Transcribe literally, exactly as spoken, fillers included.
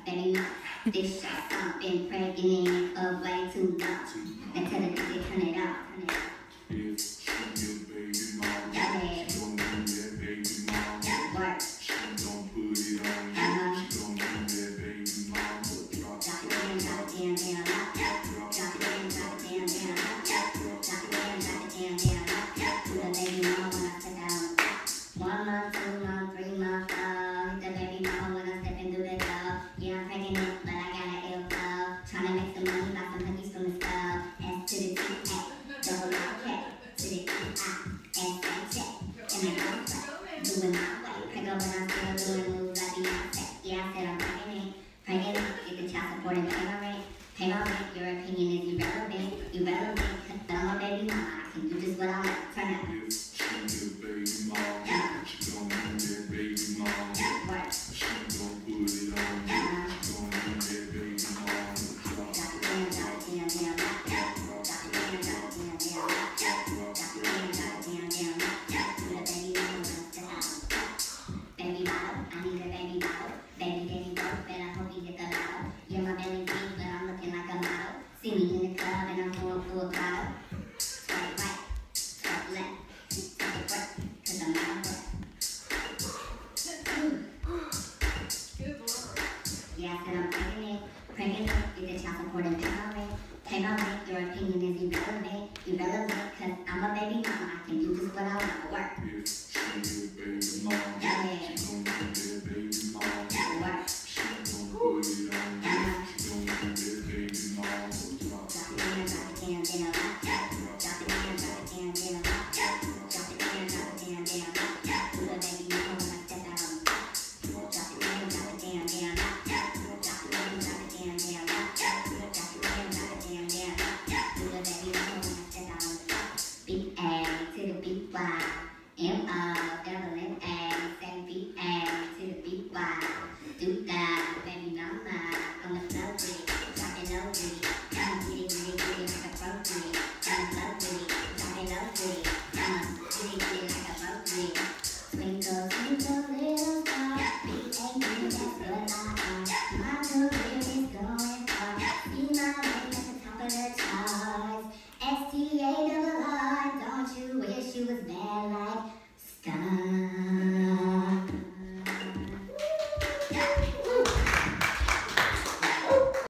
baby mom. This Shawesome been preg-A-nant up way too long. Now tell the D J turn it off. Turn it off. If she your baby mom, Yeah. she gon' do that baby mom. Work. She gon' put it on you. Uh-huh. She gon' do that baby mom. Drop, Drop it down, drop it down, down, up. Drop it down, drop it down, down, up. Drop it down, drop it down, down, up. To the baby mama when I step out. One month, two month, three month, uh, hit the baby mama when I step into the door. Yeah, I'm preg-A-nant, but I got an ill flow. Tryna make some money, buy some cookies from the stove. S to the T, A, double R, K. To the E, I, S, H, A. And I go play, doing my way. Preg-A, but I'm still doing moves like Beyonce. Yeah, I said I'm preg-A-nant. Preg-A-nant, get the child support and pay my rent. Pay my rent, your opinion is irrelevant. Irrelevant, cause I'm a baby mama. I can do just what I want. Turn up. if she your baby mom, she gon' do that baby mom. Work. She gon' put it on you. She gon' do that baby mom. Drop, Drop it down, drop it down, down, up. Drop it down, drop it down, down, up. Drop it down, drop it down, down, up. To the baby mama when I step out. Baby bottle, I need a baby bottle. Baby daddy broke, but I hope you get the lotto. You're my belly big, but I'm looking like a model. See me in the club and I'm going full throttle. Swipe right, swipe left, take it right, cause I'm out of breath. Yeah, I said I'm preg-A-nant. Preg-A-nant, get the child support and pay my rent. Pay my rent, your opinion is irrelevant. Irrelevant, cause I'm a baby mama. I can do just what I want. Work. if she your baby mom. Yeah,